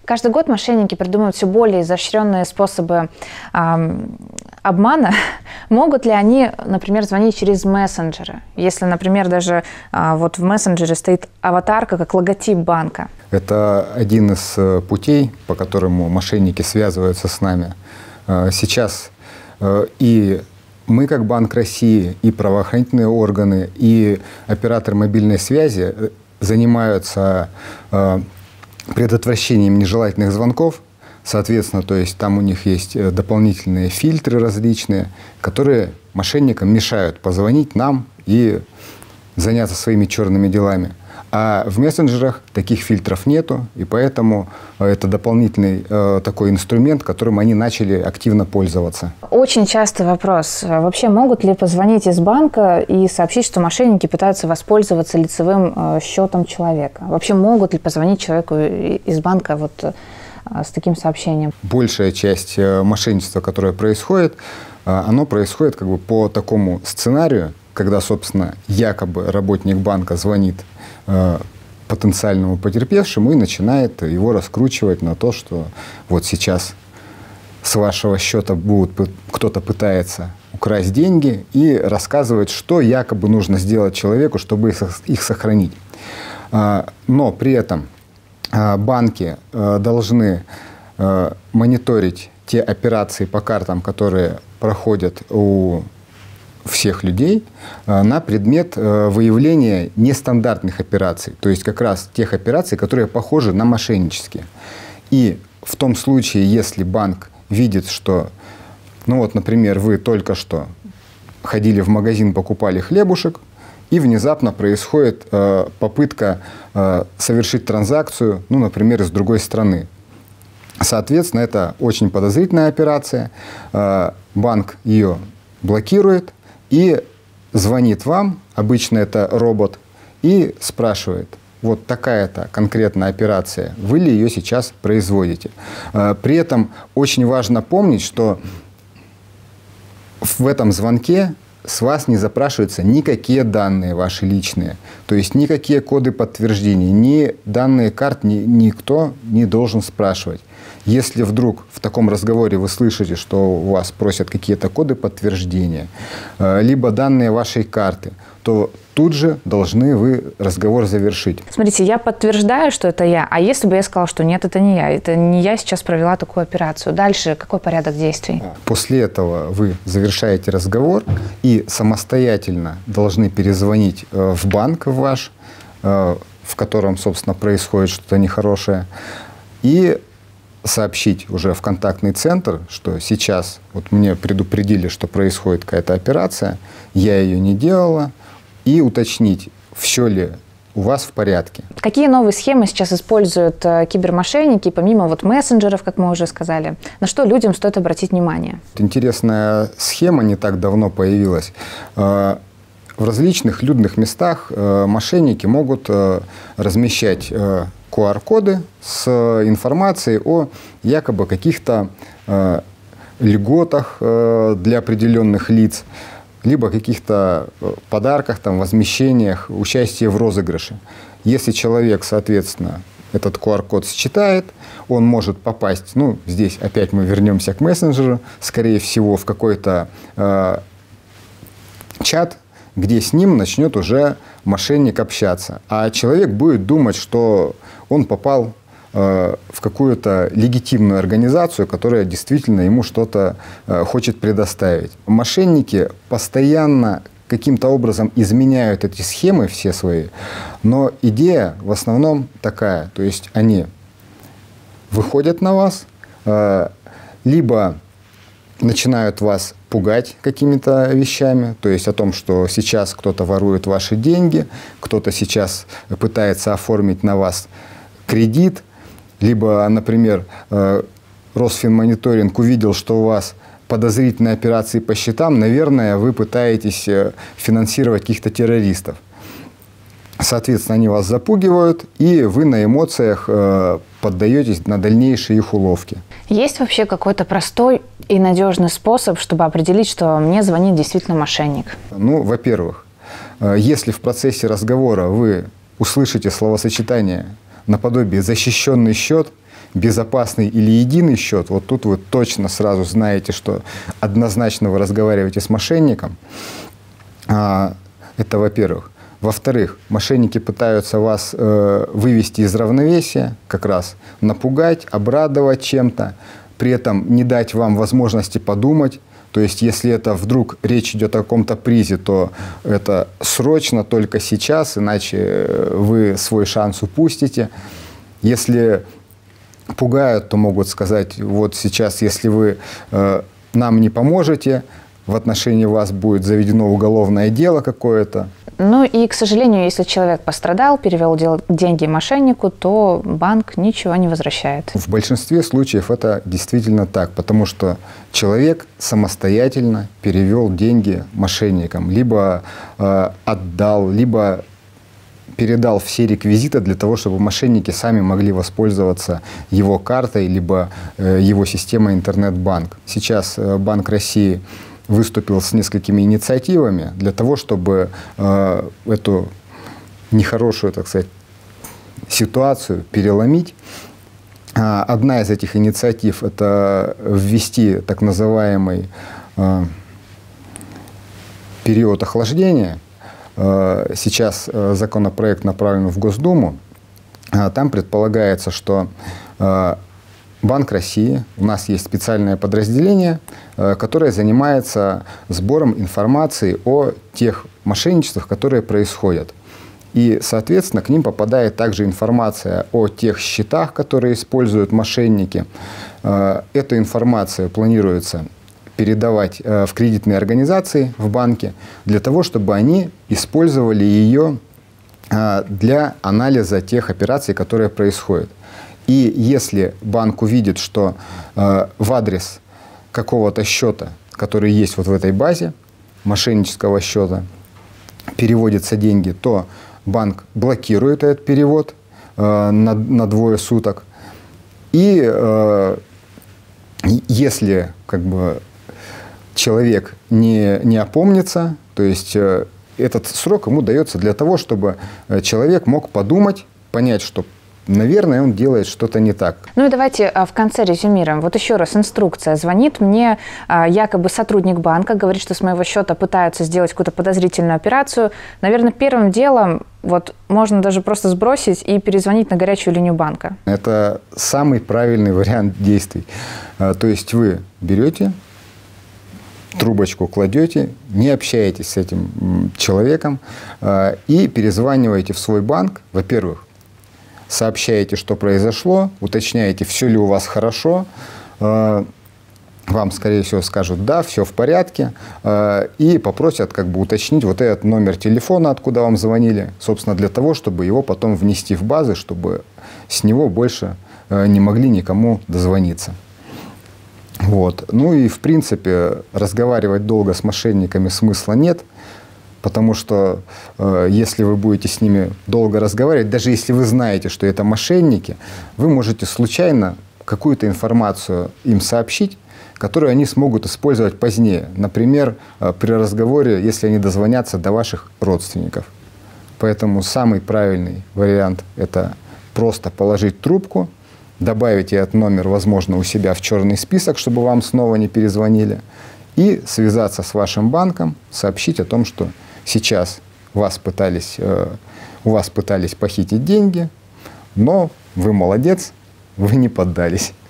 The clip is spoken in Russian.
Каждый год мошенники придумывают все более изощренные способы обмана. Могут ли они, например, звонить через мессенджеры? Если, например, даже вот в мессенджере стоит аватарка, как логотип банка. Это один из путей, по которому мошенники связываются с нами. Сейчас и мы, как Банк России, и правоохранительные органы, и операторы мобильной связи занимаются предотвращением нежелательных звонков. Соответственно, то есть там у них есть дополнительные фильтры различные, которые мошенникам мешают позвонить нам и заняться своими черными делами. А в мессенджерах таких фильтров нету, и поэтому это дополнительный такой инструмент, которым они начали активно пользоваться. Очень частый вопрос. Вообще могут ли позвонить из банка и сообщить, что мошенники пытаются воспользоваться лицевым счетом человека? Вообще могут ли позвонить человеку из банка вот с таким сообщением? Большая часть мошенничества, которое происходит, оно происходит как бы по такому сценарию, когда, собственно, якобы работник банка звонит потенциальному потерпевшему и начинает его раскручивать на то, что вот сейчас с вашего счета кто-то пытается украсть деньги, и рассказывать, что якобы нужно сделать человеку, чтобы их сохранить. Но при этом банки должны мониторить те операции по картам, которые проходят у всех людей, на предмет выявления нестандартных операций, то есть как раз тех операций, которые похожи на мошеннические. И в том случае, если банк видит, что, ну вот, например, вы только что ходили в магазин, покупали хлебушек, и внезапно происходит попытка совершить транзакцию, ну, например, из другой страны. Соответственно, это очень подозрительная операция, банк ее блокирует и звонит вам, обычно это робот, и спрашивает: вот такая-то конкретная операция, вы ли ее сейчас производите? При этом очень важно помнить, что в этом звонке с вас не запрашиваются никакие данные ваши личные, то есть никакие коды подтверждений, ни данные карт никто не должен спрашивать. Если вдруг в таком разговоре вы слышите, что у вас просят какие-то коды подтверждения, либо данные вашей карты, то тут же должны вы разговор завершить. Смотрите, я подтверждаю, что это я, а если бы я сказала, что нет, это не я сейчас провела такую операцию, дальше какой порядок действий? После этого вы завершаете разговор и самостоятельно должны перезвонить в банк ваш, в котором, собственно, происходит что-то нехорошее, и сообщить уже в контактный центр, что сейчас вот мне предупредили, что происходит какая-то операция, я ее не делала, и уточнить, все ли у вас в порядке. Какие новые схемы сейчас используют кибермошенники, помимо вот мессенджеров, как мы уже сказали? На что людям стоит обратить внимание? Интересная схема не так давно появилась. В различных людных местах мошенники могут размещать QR-коды с информацией о якобы каких-то льготах для определенных лиц, либо каких-то подарках, там, возмещениях, участии в розыгрыше. Если человек, соответственно, этот QR-код считает, он может попасть, ну, здесь опять мы вернемся к мессенджеру, скорее всего, в какой-то чат, где с ним начнет уже мошенник общаться. А человек будет думать, что он попал в какую-то легитимную организацию, которая действительно ему что-то хочет предоставить. Мошенники постоянно каким-то образом изменяют эти схемы все свои, но идея в основном такая, то есть они выходят на вас, либо начинают вас пугать какими-то вещами, то есть о том, что сейчас кто-то ворует ваши деньги, кто-то сейчас пытается оформить на вас кредит, либо, например, Росфинмониторинг увидел, что у вас подозрительные операции по счетам, наверное, вы пытаетесь финансировать каких-то террористов. Соответственно, они вас запугивают, и вы на эмоциях поддаетесь на дальнейшие их уловки. Есть вообще какой-то простой и надежный способ, чтобы определить, что мне звонит действительно мошенник? Ну, во-первых, если в процессе разговора вы услышите словосочетание наподобие «защищенный счет», безопасный или единый счет, вот тут вы точно сразу знаете, что однозначно вы разговариваете с мошенником. Это во-первых. Во-вторых, мошенники пытаются вас вывести из равновесия, как раз напугать, обрадовать чем-то, при этом не дать вам возможности подумать. То есть, если это вдруг речь идет о каком-то призе, то это срочно, только сейчас, иначе вы свой шанс упустите. Если пугают, то могут сказать: вот сейчас, если вы нам не поможете, в отношении вас будет заведено уголовное дело какое-то. Ну и, к сожалению, если человек пострадал, перевел деньги мошеннику, то банк ничего не возвращает. В большинстве случаев это действительно так, потому что человек самостоятельно перевел деньги мошенникам, либо отдал, либо передал все реквизиты для того, чтобы мошенники сами могли воспользоваться его картой, либо его системой интернет-банк. Сейчас Банк России выступил с несколькими инициативами для того, чтобы эту нехорошую, так сказать, ситуацию переломить. Одна из этих инициатив – это ввести так называемый период охлаждения. Сейчас законопроект направлен в Госдуму. Там предполагается, что Банк России, у нас есть специальное подразделение, которое занимается сбором информации о тех мошенничествах, которые происходят. И, соответственно, к ним попадает также информация о тех счетах, которые используют мошенники. Эту информацию планируется передавать в кредитные организации в банке для того, чтобы они использовали ее для анализа тех операций, которые происходят. И если банк увидит, что в адрес какого-то счета, который есть вот в этой базе, мошеннического счета, переводятся деньги, то банк блокирует этот перевод на 2 суток. И если человек не опомнится, то есть этот срок ему дается для того, чтобы человек мог подумать, понять, что, наверное, он делает что-то не так. Ну и давайте в конце резюмируем. Вот еще раз инструкция. Звонит мне якобы сотрудник банка, говорит, что с моего счета пытаются сделать какую-то подозрительную операцию. Наверное, первым делом вот можно даже просто сбросить и перезвонить на горячую линию банка. Это самый правильный вариант действий. То есть вы берете, трубочку кладете, не общаетесь с этим человеком и перезваниваете в свой банк. Во-первых, сообщаете, что произошло, уточняете, все ли у вас хорошо. Вам, скорее всего, скажут: да, все в порядке. И попросят уточнить вот этот номер телефона, откуда вам звонили, собственно, для того, чтобы его потом внести в базы, чтобы с него больше не могли никому дозвониться. Вот. Ну и, в принципе, разговаривать долго с мошенниками смысла нет. Потому что если вы будете с ними долго разговаривать, даже если вы знаете, что это мошенники, вы можете случайно какую-то информацию им сообщить, которую они смогут использовать позднее. Например, при разговоре, если они дозвонятся до ваших родственников. Поэтому самый правильный вариант – это просто положить трубку, добавить этот номер, возможно, у себя в черный список, чтобы вам снова не перезвонили, и связаться с вашим банком, сообщить о том, что сейчас у вас пытались похитить деньги, но вы молодец, вы не поддались.